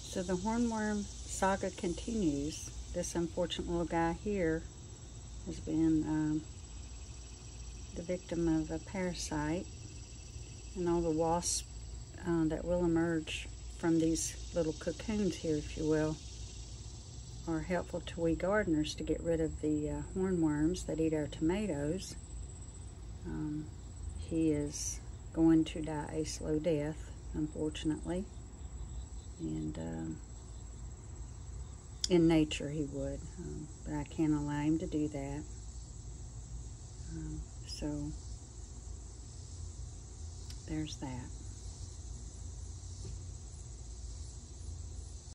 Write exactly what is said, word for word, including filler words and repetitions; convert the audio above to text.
So the hornworm saga continues. This unfortunate little guy here has been um, the victim of a parasite, and all the wasps uh, that will emerge from these little cocoons here, if you will, are helpful to we gardeners to get rid of the uh, hornworms that eat our tomatoes. Um, he is going to die a slow death, unfortunately, and um, in nature he would, um, but I can't allow him to do that. Um, so there's that.